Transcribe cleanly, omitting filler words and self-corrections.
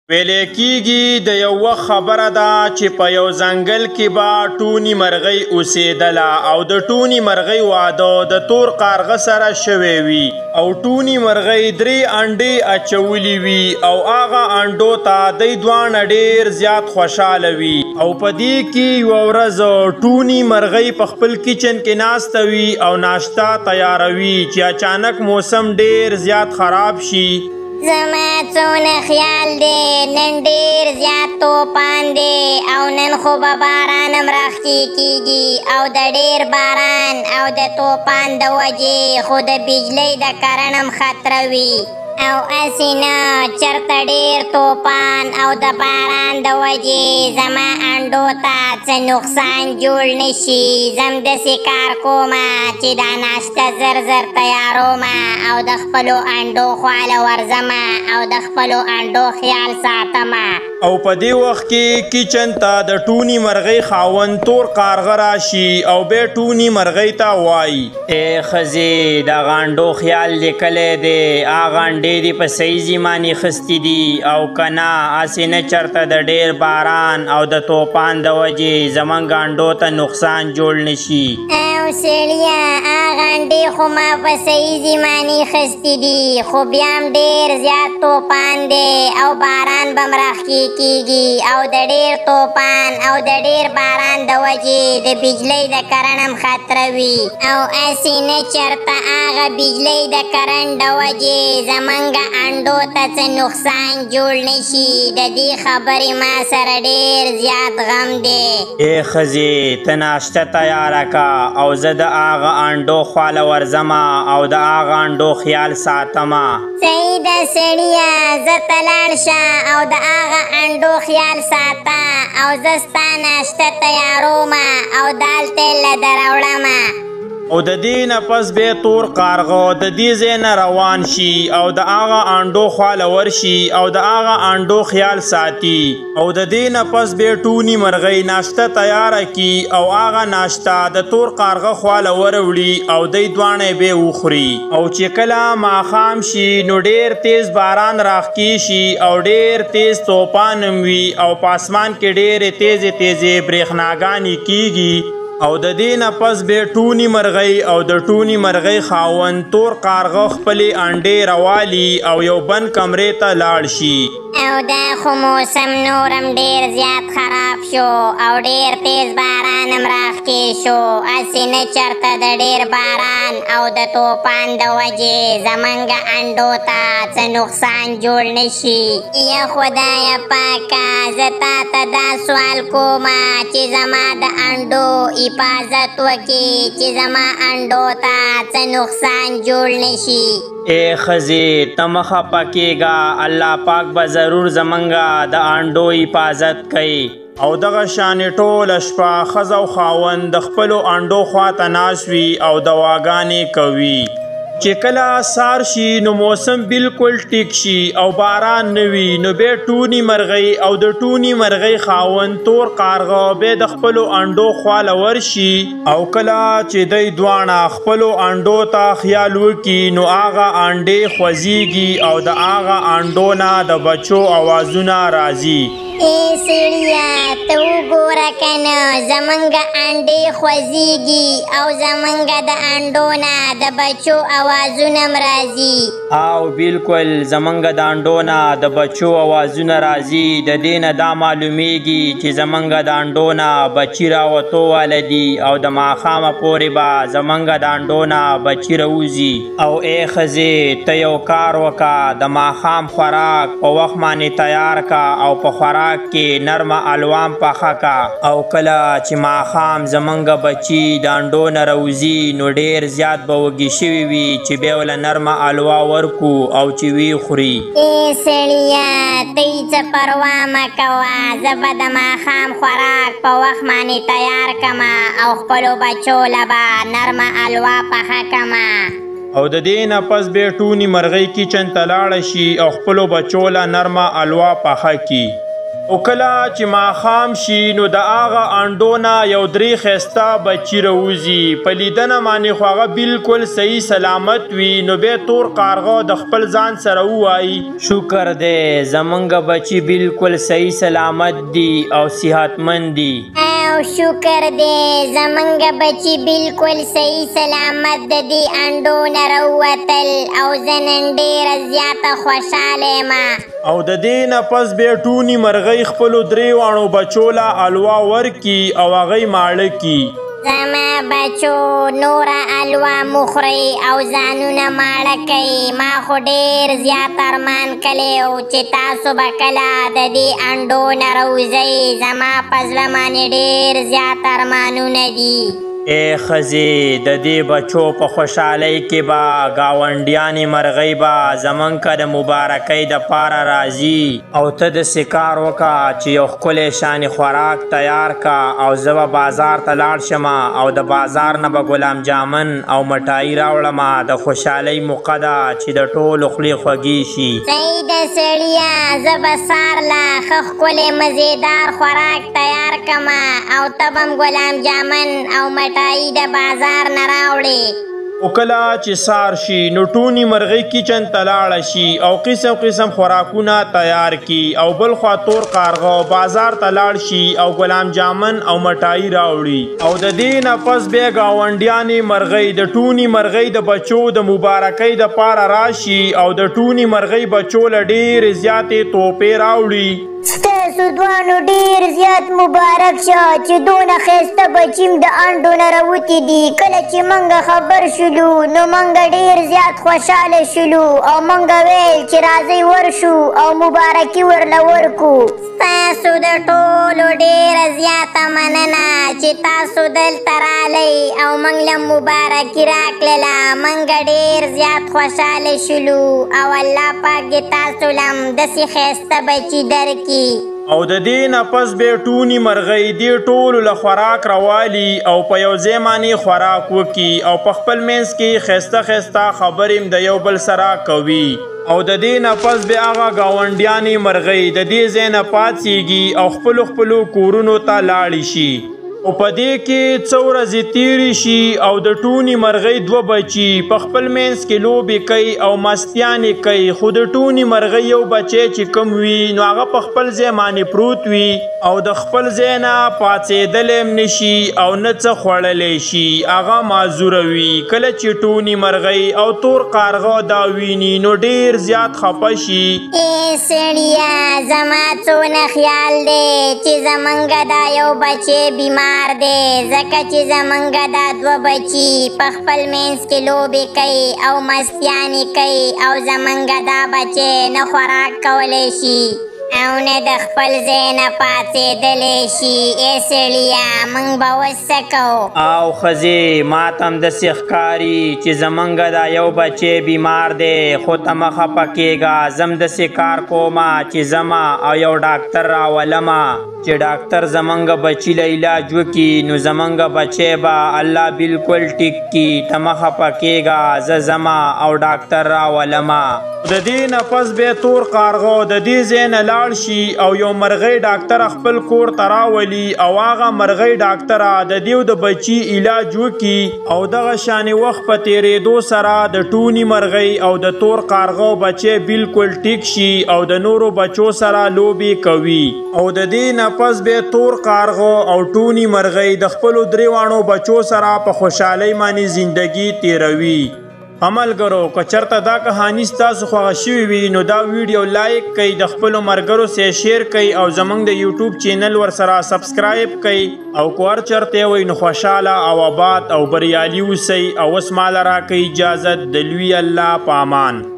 ویلې کېږي د یو وخت خبره ده چې په یو ځنګل کې به ټوني مرغۍ اوسېدله او د ټوني مرغۍ واده د تور کارغه سره شوی وي او ټوني مرغۍ 3 انډې اچولي وي او هغه انډو ته دی دواړه ډېر زیات خوشحاله وي او په دې کې یوه ورځ ټوني مرغۍ په خپل کچن کې ناسته وي او ناشته تیاروي چې اچانک موسم ډېر زیات خراب شي. زما څونه خیال دی نن ډېر زیات توپان دی او نن خو به باران هم راخچې کېږي او د ډېر باران او د توپان د وجې خو د بجلۍ د کرن هم خطره وي او هسې نه چېرته ډېر توپان او د باران د وجې زما انډو ته څه نقصان جوړ نه شي. زم داسې کار کومه چې دا ناشته زر زر تیارومه او د خپلو انډو خواله ورځمه او د خپلو انډو خیال ساتمه. او په دې وخت کې کچن ته د ټوني مرغۍ خاوند تور کارغه راشي او بیا ټوني مرغۍ ته وایي ای ښځې دغه انډو خیال لیکلی دی هغه انډې دې په صحیح زمانې اخیستي دي او که نه هسې نه چېرته د ډېر باران او د توپان د وجې زموږ انډو ته نقصان جوړ نه شي. او سړیه هغه انډې خو ما په صحیح زمانې اخیستي دي خو بیا هم ډېر زیات توپان دی او باران به هم راښکې کېږي او د ډېر توپان او د ډېر باران د وجې د بجلۍ د کرن هم خطره وي او هسې نه چېرته هغه بجلۍ د کرن د وجې زموږ انډو ته څه نقصان جوړ نه شي. د دې خبرې ما سره ډېر زیات غم دی. ای ښځې ته ناشته تیاره که او زه د هغه انډو خواله ورځمه او د هغه انډو خیال ساتمه. صحیح ده سړیه زه ته لاړ شه او د هغه انډو خیال ساته او زه ستا ناشته تیارومه او دال تیل له دراوړمه. او د دې نه پس بیا تور کارغه د دې ځای نه روان شي او د هغه انډو خواله ورشي او د هغه انډو خیال ساتي او د دې نه پس بیا ټوني مرغۍ ناشته تیاره کي او هغه ناشته د تور کارغه خواله وروړي او دی دواړه بیا وخوري. او چې کله ماښام شي نو ډېر تیز باران راښکې شي او ډېر تیز توپان هم وي او په اسمان کې ډېرې تیزې تیزې برېښناګانې کیږي او د دې نه پس بیا ټوني مرغۍ او د ټوني مرغۍ خاوند تور کارغه خپلې انډې روالي او یو بند کمرې ته لاړ شي. او دا خو موسم نورم ډېر زیات خراب شو او ډېر تیز باران هم راښکې شو هسې نه چېرته د ډېر باران او د توپان د وجې زموږ انډو ته څه نقصان جوړ نه شي. یا خدایه پاکه زه تا ته دا سوال کومه چې زما د انډو حفاظت وکړي چې زما انډو ته څه نقصان جوړ نه شي. ای ښځې ته مه خفه کېږه الله پاک به ضرور زمونږ د انډو حفاظت کوي. او دغه شانې ټوله شپه ښځه او خاوند د خپلو انډو خواته ناست وي او دواګانې کوي. چې کله سار شي نو موسم بالکل ټیک شي او باران نه وي نو بیا ټوني مرغۍ او د ټوني مرغۍ خاوند تور کارغه بیا د خپلو انډو خواله ورشي او کله چې دی دواړه خپلو انډو ته خیال وکړي نو هغه انډې خوځېږي او د هغه انډو نه د بچو اوازونه راځي. ای سړیه ته وګوره که نه زموږ انډې خوځېږي او زموږ د انډو نه د بچو اوازونه هم راځي. او بالکل زمونږ د انډو نه د بچو اوازونه راځي. د دې نه دا معلومیږي چې زمونږ د انډو نه بچي راوتو واله دي او د ماښامه پورې به زمونږ د انډو نه بچي راوځي. او ای ښځې ته یو کار وکړه د ماښام خوراک په وخت باندې تیار کا او په خوراک کې نرمه الوام پخه کا او کله چې ماښام زمونږ بچي د انډو نه راوځي نو ډېر زیات به وږي شوي وي چې بیا ورله نرمه الوا ورکو او چې ویې خوري. ای سړیه ته یې څه پروا مه کوه زه به د ماښام خوراک په وخت باندې تیار کمه او خپلو بچو له به نرمه الوا پخه کمه. او د دې نه پس بیا ټوني مرغۍ کچن ته لاړه شي او خپلو بچو له نرمه الوا پخه کي. او کله چې ماښام شي نو د هغه انډو نه یو درې ښایسته بچي راوځي. په لیدنه باندې خو هغه بالکل صحیح سلامت وي. نو بیا تور کارغه د خپل ځان سره ووایي شکر دی زمونږ بچي بالکل صحیح سلامت دي او صحتمند دي. او شکر دی زمونږ بچي بالکل صحیح سلامت د دې انډو نه راووتل او زه نن ډېره زیاته خوشحاله یم. او د دې نه پس بیا ټوني مرغۍ خپلو درې واڼو بچو له الوا ورکي او هغوی ماړه کي. زما بچو نوره الوا مخورئ او ځانونه ماړه کوئ. ما خو ډېر زیات ارمان کلی و چې تاسو به کله د دې انډو نه راوځئ. زما په زړه باندې ډېر زیات ارمانونه دي. ای ښځې د دې بچو په خوشحالۍ کې به ګاونډیانې مرغۍ به زمونږ که د مبارکۍ دپاره راځي. او ته داسې کار وکړه چې یو ښکلی شانې خوراک تیار که او زه به بازار ته لاړ شم او د بازار نه به ګلام جامن او مټایي راوړمه. د خوشحالۍ موقع ده چې د ټولو خولې خوږې شي. صحیح ده سړیه زه به سهار له ښه ښکلی مزېدار خوراک تیار کړمه او ته به م ګلام جامن او مټایي د بازار نه راوړې. او کله چې سهار شي نو ټوني مرغۍ کچن ته لاړه شي او قسم قسم خوراکونه تیار کی. او بل خوا تور کارغه بازار ته لاړ شي او ګلام جامن او مټایي راوړي. او د دې نه پس بیا ګاونډیانې مرغۍ د ټوني مرغۍ د بچو د مبارکۍ دپاره راشي او د ټوني مرغۍ بچو له ډېرې زیاتې توپې راوړي. ستاسو دوانو ډېر زیات مبارک شه چې دونه ښایسته بچي م د انډو نه راوتي دي. کله چې موږ خبر شولو نو موږ ډېر زیات خوشحاله شولو او موږ ویل چې راځئ ورشو او مبارکي ورله ورکو. ستاسو د ټولو ډېره زیاته مننه چې تاسو دلته رالی او موږ له مبارکي راکړله. موږ ډېر زیات خوشحاله شولو او الله پاک دې تاسو له هم داسې ښایسته بچي درکړي. او د دې نه پس بیا ټوني مرغۍ دې ټولو له خوراک راوالي او په یو ځای باندې خوراک وکي او په خپل منځ کې ښایسته ښایسته خبرې م د یو بل سره کوي. او د دې نه پس بیا هغه ګاونډیانې مرغۍ د دې ځای نه پاڅېږي او خپلو کورونو ته لاړې شي. او په دې کې څه ورځې تېرې شي او د ټوني مرغۍ دوه بچي په خپل منځ کې لوبې کوي او مستیانې کوي. خو د ټوني مرغۍ یو بچی چې کوم وي نو هغه په خپل ځای باندې پروت وي او د خپل ځای نه پاڅېدلی هم نشي او نه څه خوړلی شي. هغه معذوره وي. کله چې ټوني مرغۍ او تور کارغه دا ویني نو ډېر زیات خفه شي. ای سړیه زما څونه خیال دی چې زمونږ دا یو بچی بیمار دی ځکه چې زمونږ دا دوه بچي په خپل منځ کې لوبې کوي او مستیانې کوي او زمونږ دا بچی نه خوراک کولی شي او نه د خپل ځای نه پاڅېدلی شي. ای سړیه موږ به اوس څه کوو؟ او ښځې ما ته هم داسې ښکاري چې زمونږ دا یو بچی بیمار دی. خو ته مه خفه کېږه. زه هم داسې کار کومه چې ځمه او یو ډاکټر راولمه چې ډاکټر زمونږ بچي له علاج وکړي نو زمونږ بچی به الله بالکل ټیک کړي. ته مه خفه کېږه. زه ځمه او ډاکټر راولمه. د دې نه پس بیا تور کارغه د دې ځای نه لاړ شي او یو مرغۍ ډاکټره خپل کور ته راولي او هغه مرغۍ ډاکټره د دې د بچي علاج وکړي. او دغه شانې وخت په تېرېدو سره د ټوني مرغۍ او د تور کارغه بچی بالکل ټیک شي او د نورو بچو سره لوبې کوي. او د دې نه پس بیا تور کارغه او ټوني مرغۍ د خپلو درې واڼو بچو سره په خوشحالۍ باندې زندګي تېروي. ملګرو که چېرته دا کهاني ستاسو خوښه شوې وي نو دا ویډیو لایک کړئ، د خپلو ملګرو سره شیر کړئ او زموږ د یوټیوب چینل ورسره سبسکرایب کړئ. او که هر چېرته وئ نو خوشحاله او آباد او بریالي اوسئ. او اوس ماله راکئ اجازت د لوی الله په امان.